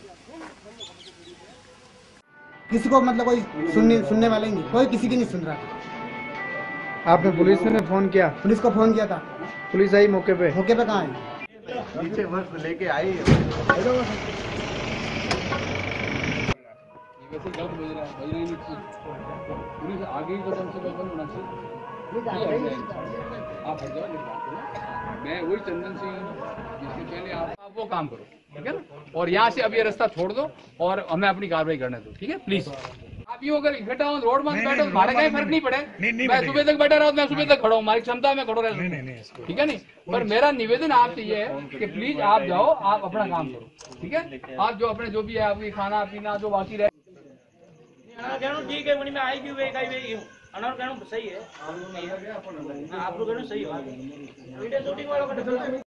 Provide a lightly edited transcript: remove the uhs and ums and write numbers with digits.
किसी को मतलब कोई सुनने वाला ही नहीं, कोई किसी की नहीं सुन रहा था। आपने पुलिस में फोन किया? पुलिस को फोन किया था। पुलिस आई मौके पे? मौके पे कहाँ है? नीचे बस लेके आई। वैसे गलत बज रहा है, पुलिस आगे ही कदम से बंद होना चाहिए। आप हट जाओ, मैं वही चंदन सिंह हूँ जिससे पहले आप वो काम करो, ठीक है ना। और यहाँ से अब ये रास्ता छोड़ दो और हमें अपनी कार्रवाई करने दो, ठीक है प्लीज। आप यूँ अगर इकट्ठा हो रोड में बैठो, हमारे कहीं फर्क नहीं पड़े। मैं सुबह तक बैठा रहा हूँ, मैं सुबह तक खड़ा हूँ, हमारी क्षमता में खड़ो रह, ठीक है नहीं। पर मेरा निवेदन आपसे ये है कि प्लीज आप जाओ, आप अपना काम करो, ठीक है। आप जो अपने जो भी है आपकी खाना पीना जो बाकी रहे ठीक है, मैं आई क्यों वे अनार कहना सही है, आप लोग कहना सही है। वीडियो शूटिंग वालों का